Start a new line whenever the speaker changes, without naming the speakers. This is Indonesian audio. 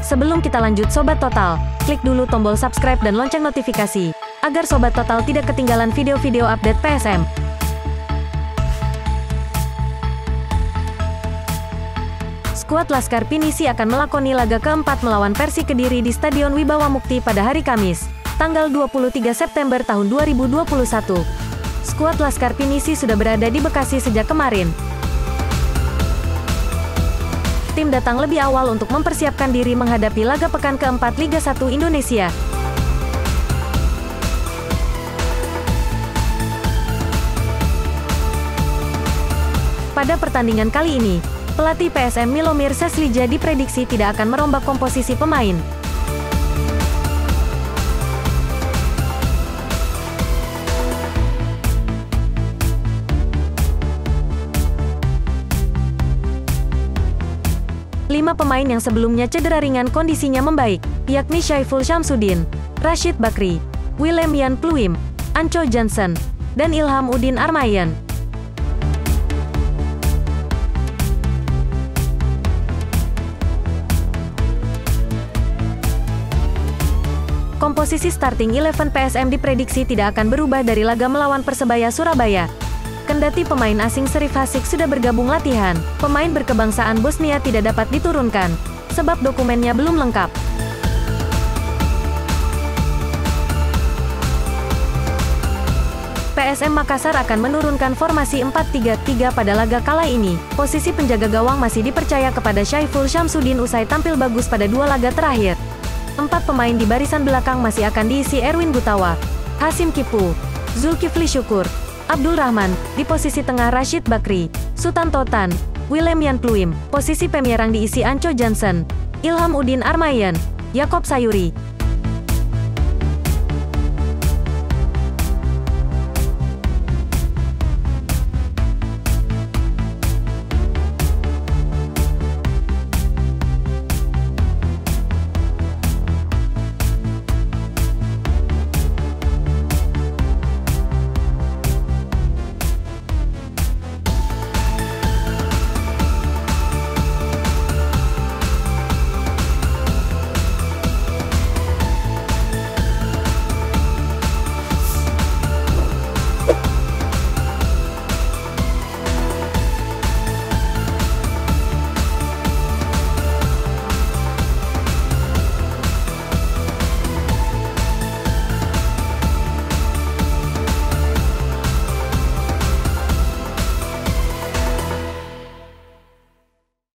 Sebelum kita lanjut Sobat Total, klik dulu tombol subscribe dan lonceng notifikasi, agar Sobat Total tidak ketinggalan video-video update PSM. Skuad Laskar Pinisi akan melakoni laga keempat melawan Persi Kediri di Stadion Wibawa Mukti pada hari Kamis, tanggal 23 September tahun 2021. Skuad Laskar Pinisi sudah berada di Bekasi sejak kemarin. Tim datang lebih awal untuk mempersiapkan diri menghadapi laga pekan keempat Liga 1 Indonesia. Pada pertandingan kali ini, pelatih PSM Milomir Seslija diprediksi tidak akan merombak komposisi pemain. Lima pemain yang sebelumnya cedera ringan kondisinya membaik, yakni Syaiful Syamsuddin, Rashid Bakri, William Pluim, Anco Johnson, dan Ilham Udin Armayan. Komposisi starting 11 PSM diprediksi tidak akan berubah dari laga melawan Persebaya Surabaya. Kendati pemain asing Serif Hasik sudah bergabung latihan, pemain berkebangsaan Bosnia tidak dapat diturunkan, sebab dokumennya belum lengkap. PSM Makassar akan menurunkan formasi 4-3-3 pada laga kala ini. Posisi penjaga gawang masih dipercaya kepada Syaiful Syamsuddin usai tampil bagus pada dua laga terakhir. 4 pemain di barisan belakang masih akan diisi Erwin Gutawa, Hasim Kipu, Zulkifli Syukur, Abdul Rahman, di posisi tengah Rashid Bakri, Sutanto Tan, William Pluim, posisi penyerang diisi Anco Johnson, Ilham Udin Armayan, Yakob Sayuri,